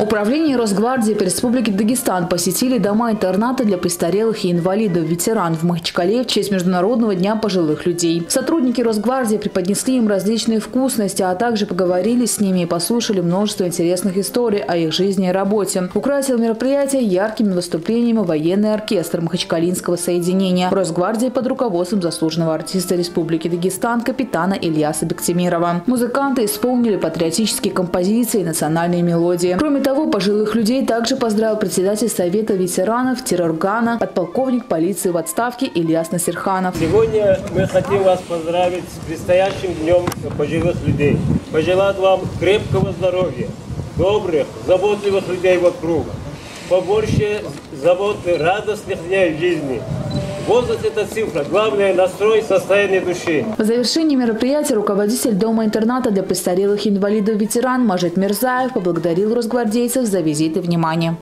Управление Росгвардии по Республике Дагестан посетили дома-интерната для престарелых и инвалидов-ветеран в Махачкале в честь Международного дня пожилых людей. Сотрудники Росгвардии преподнесли им различные вкусности, а также поговорили с ними и послушали множество интересных историй о их жизни и работе. Украсил мероприятие яркими выступлениями военный оркестр Махачкалинского соединения Росгвардии под руководством заслуженного артиста Республики Дагестан капитана Ильяса Бектимирова. Музыканты исполнили патриотические композиции и национальные мелодии. Кроме того, пожилых людей также поздравил председатель Совета ветеранов терроргана, подполковник полиции в отставке Ильяс Насирханов. Сегодня мы хотим вас поздравить с предстоящим днем пожилых людей. Пожелать вам крепкого здоровья, добрых, заботливых людей вокруг, побольше заботы, радостных дней в жизни. Возраст – это цифра. Главное – настрой, состояние души. По завершении мероприятия руководитель дома-интерната для престарелых инвалидов-ветеран Мажит Мирзаев поблагодарил росгвардейцев за визит и внимание.